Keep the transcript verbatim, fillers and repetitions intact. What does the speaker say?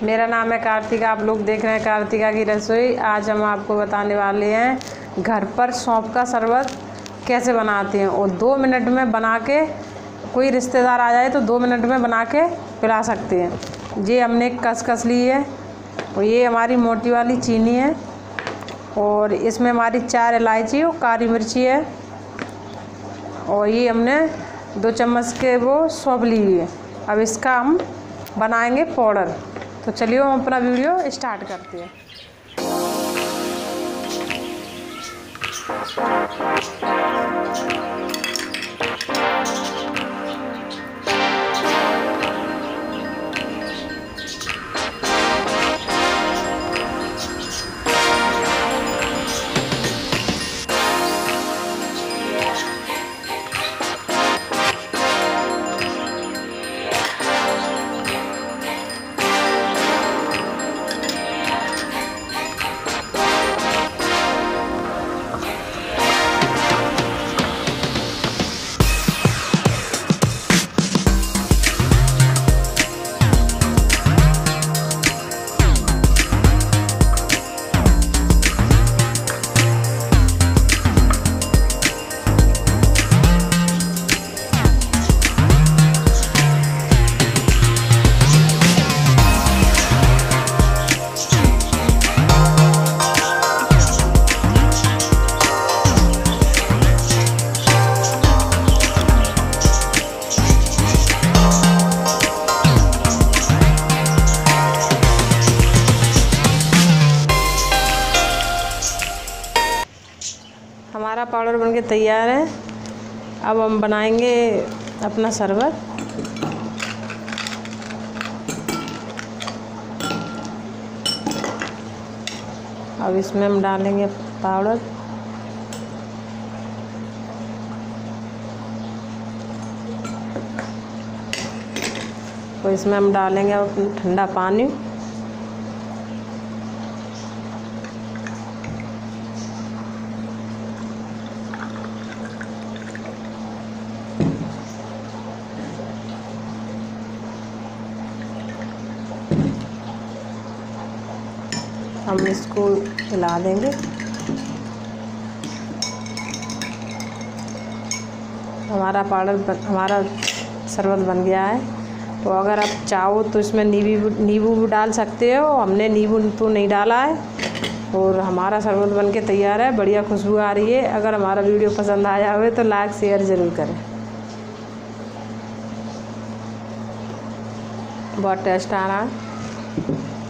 मेरा नाम है कार्तिका, आप लोग देख रहे हैं कार्तिका की रसोई। आज हम आपको बताने वाले हैं घर पर सौंफ का शरबत कैसे बनाते हैं और दो मिनट में बना के कोई रिश्तेदार आ जाए तो दो मिनट में बना के पिला सकते हैं। ये हमने खसखस ली है और ये हमारी मोटी वाली चीनी है और इसमें हमारी चार इलायची और काली मिर्ची है और ये हमने दो चम्मच के वो सौंफ ली हुई है। अब इसका हम बनाएंगे पाउडर। तो चलिए हम अपना वीडियो स्टार्ट करते हैं। हमारा पाउडर बनके तैयार है। अब हम बनाएंगे अपना शरबत। अब इसमें हम डालेंगे पाउडर। तो इसमें हम डालेंगे ठंडा पानी। हम इसको हिला देंगे। हमारा पाउडर हमारा शरबत बन गया है। तो अगर आप चाहो तो इसमें नींबू नींबू भी डाल सकते हो। हमने नींबू तो नहीं डाला है और हमारा शरबत बन के तैयार है। बढ़िया खुशबू आ रही है। अगर हमारा वीडियो पसंद आया हो तो लाइक शेयर ज़रूर करें। बहुत टेस्ट आ रहा है।